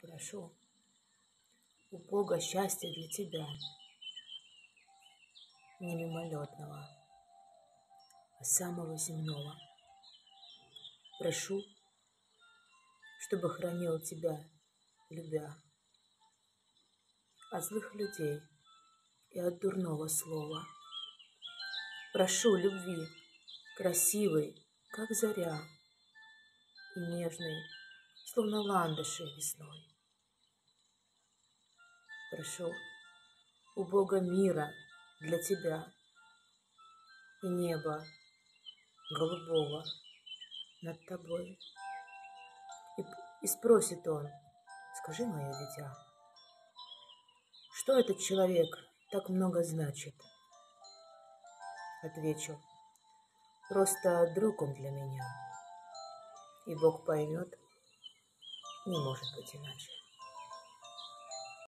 Прошу у Бога счастья для тебя, не мимолетного, а самого земного. Прошу, чтобы хранил тебя, любя, от злых людей и от дурного слова. Прошу любви, красивой, как заря, и нежной, словно ландыши весной. Прошу у Бога мира для тебя и неба голубого над тобой. И спросит он: скажи, мое дитя, что этот человек так много значит? Отвечу: просто друг он для меня, и Бог поймет, не может быть иначе.